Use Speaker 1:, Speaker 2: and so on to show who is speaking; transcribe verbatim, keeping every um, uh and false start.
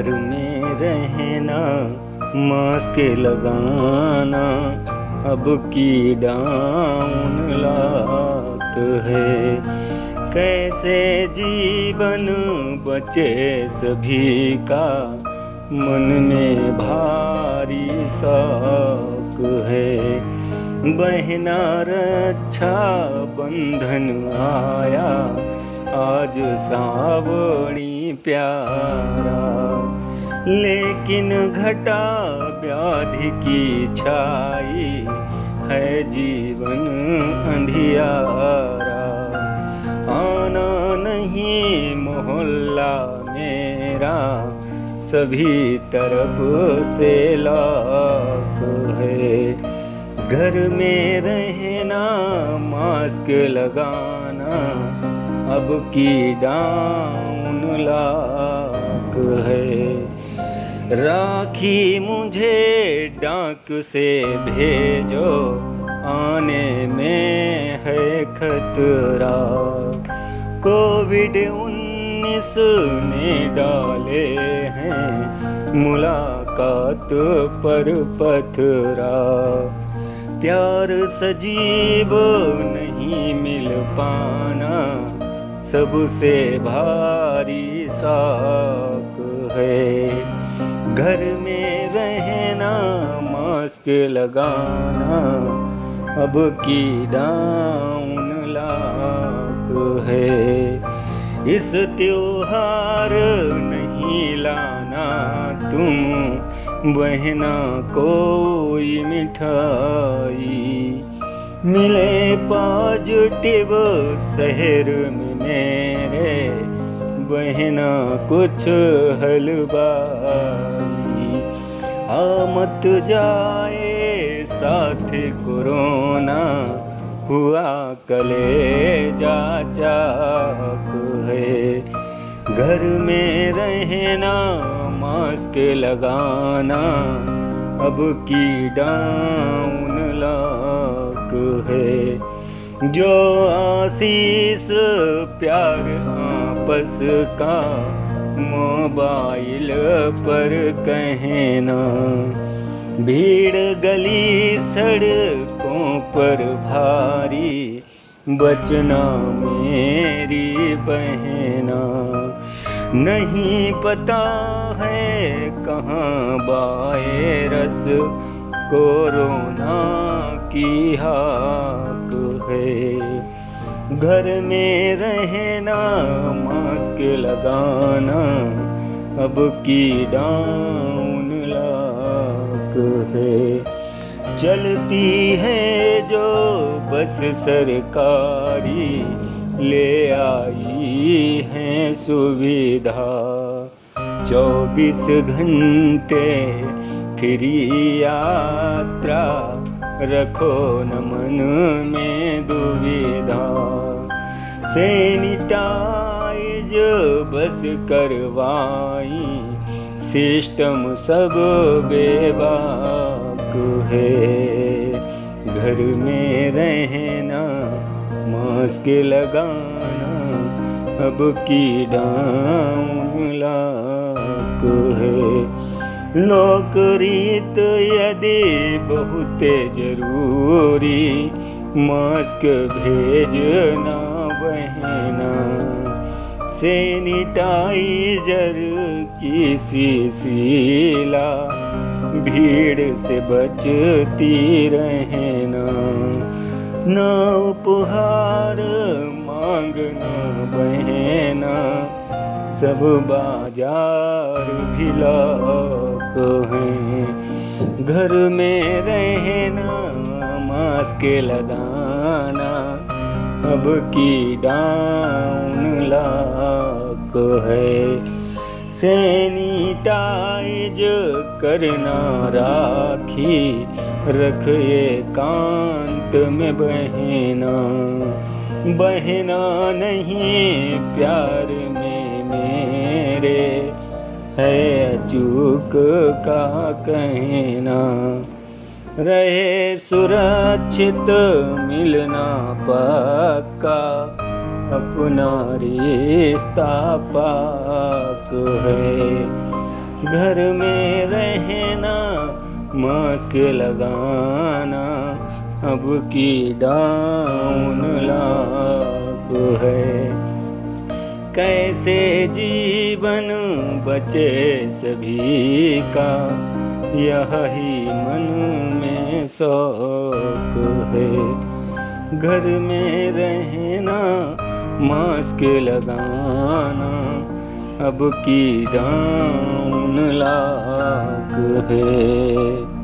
Speaker 1: घर में रहना, मास्क लगाना अब की डाउन लात है। कैसे जीवन बचे सभी का, मन में भारी शौक है। बहना रक्षा बंधन आया, आज सावणी प्यारा। लेकिन घटा व्याधि की छाई, है जीवन अंधियारा। आना नहीं मोहल्ला मेरा, सभी तरफ से लॉक है। घर में रहना, मास्क लगाना अब की डाउन लाक है। राखी मुझे डाक से भेजो, आने में है खतरा। कोविड उन्नीस ने डाले हैं मुलाकात पर पथरा। प्यार सजीव नहीं मिल पाना, सबसे भारी शौक है। घर में रहना, मास्क लगाना अब की डाउन लाक है। इस त्योहार नहीं लाना तुम बहना कोई मिठाई। मिले पॉजिटिव शहर में मेरे, बहना कुछ हलवाई। आ मत जाए साथ कोरोना, हुआ कलेजा चाक है। घर में रहना, मास्क लगाना अब की डाउन लाक है। जो आशीष प्यार आपस का, मोबाइल पर कहना। भीड़ गली सड़कों पर भारी, बचना मेरी बहना। नहीं पता है कहाँ वायरस कोरोना की हाक है। घर में रहना, मास्क लगाना अब की डाउन लाक है। चलती है जो बस सरकारी, ले आई है सुविधा। चौबीस घंटे फ्री यात्रा, रखो न मन में दुविधा। सैनिटाइज बस करवाई, सिस्टम सब बेबाक है। घर में रहना, मास्क लगाना अब की डाउन लाक है। लोकरीत यदि बहुत जरूरी, मास्क भेजना बहना। सैनिटाइजर की शीशीला, भीड़ से बचती रहना। ना उपहार मांगना बहना, सब बाजार भी लॉक हैं। घर में रहना, मास्क लगाना अब की डाउन लाक है। सैनिटाइज करना राखी, रख एकांत में बहना। बहना नहीं प्यार में मेरे, है अचूक का कहना। रहे सुरक्षित मिलना पक्का, अपना रिश्ता पाक है। घर में रहना मास्क लगाना अब की डाउन लाख है। कैसे जीवन बचे सभी का यही मन में शौक है। घर में रहना मास्क लगाना अब की डाउन लाख है।